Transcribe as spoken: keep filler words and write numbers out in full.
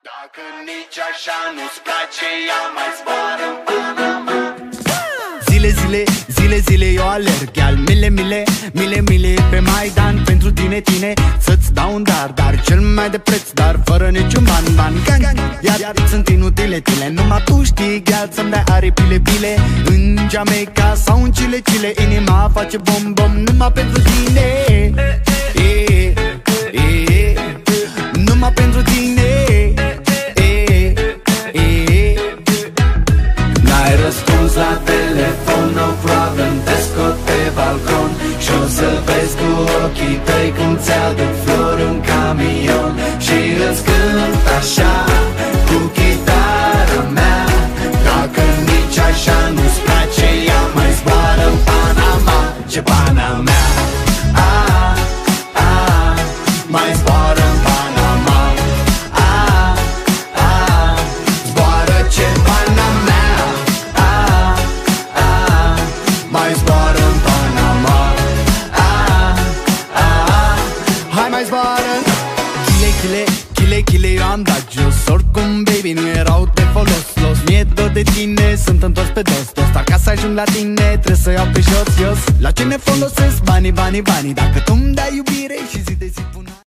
Dacă nici așa nu-ți place, ia mai zboară în Panama. Zile, zile, zile, zile eu alerg, iar mile, mile, mile, mile pe Maidan. Pentru tine, tine, să-ți dau un dar, dar cel mai de preț, dar fără niciun ban, ban, gang, gang. Iar, iar sunt inutile tile, numai tu știi, gheal, să-mi dai aripile, bile. În Jamaica sau în Chile, Chile, inima face bom, bom, numai pentru tine. E, e, e, numai pentru tine. N-ai răspuns la telefon, no problem, te scot pe balcon și-o să-l vezi cu ochii tăi cum ți-aduc flori în camion. Și îți cânt așa cu chitara mea. Dacă nici așa nu-ți place, ia mai zboară în Panama. Ce Panama, ah, ah, mai zboară în Panama. Ah, ah, zboară ce Panama. Mai zboară în Panama. Ah, ah, Hai mai zboară. Chile, chile, chile, chile, eu am dat jos. Oricum, baby, nu erau de folos, los. Mi-e dor de tine, sunt întors pe dos, dos. Dar ca să ajung la tine, trebuie să iau pe jos, jos. La ce ne folosesc banii, banii, banii, dacă tu-mi dai iubire și zi de zi